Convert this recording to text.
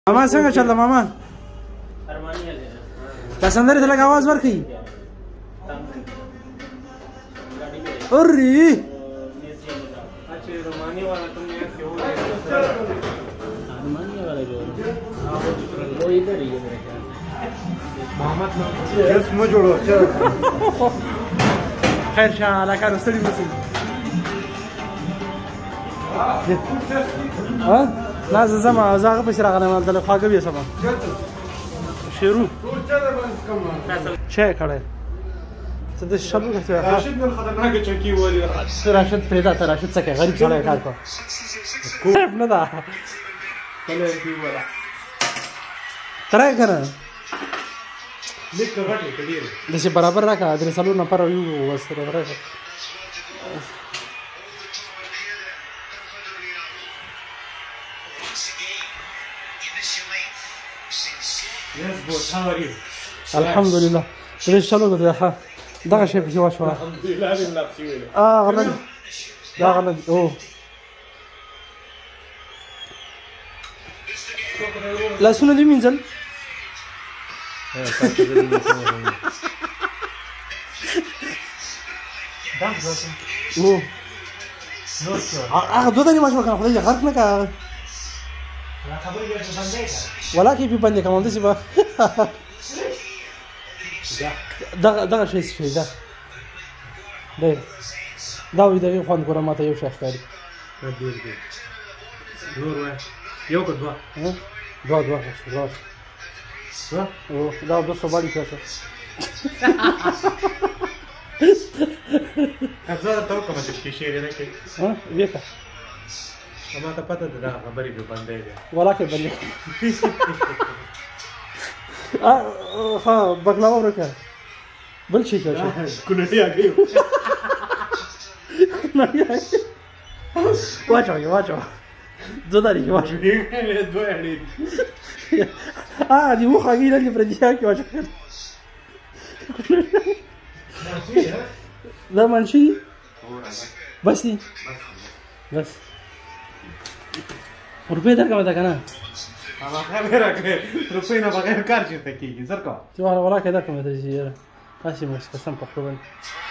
ماما څنګه چل ماما دا سندرې ته لږ आवाज ورکړئ अरे रोमानी वाला तुमने क्यों रोमानी वाला जो वो इधर ही है मेरे ख्याल मोहम्मद यस मो जोड़ो चल खैर शाह ला कर सड़ी मसी ها لا زما زاغه په شراغه نه مال خواګه به سبا شروع چه کړه ته د شلو ته راشد نن خطرناک چکی ولی راشد پیدا ته راشد څخه غریب سره کار کو کوف نه دا کله کی ولا ترای کنه لیک غټه کډیر دسه برابر راکا درې سلو نه پر یو وسره راکا Yes, boss. How are you? Alhamdulillah. ليش شلون قلت يا حا؟ دغه شي په جوا شو. الحمدلله بالله بسوي. غلط. لا غلط. اوه. لا سنة دي مين زل؟ اوه. دو دني ما شو كان خدي غرقنا كا. ولا كيف يبان كمان ده سبا ده شيء ده ده ويدا يفهم كورا ما تيجي شيء خالي نور وين يوكل دوا ده ده صبالي كذا أفضل توقع ما تشتري شيء لنا كي ويكا ما تبغى تدرى خبري ببندية ولا كبندية ها بقلاوة وركها بلشي كذا كنا هي أكيد واجو زداري واجو دوالي دي مو خاقين اللي فرجيها واجو ده منشي بس دي بس रुपये इधर का बता का ना रुपये ना बगैर कार चीज़ तक की सर का जो वाला किधर का मतलब जी यार ऐसी मुझे कसम पकड़ो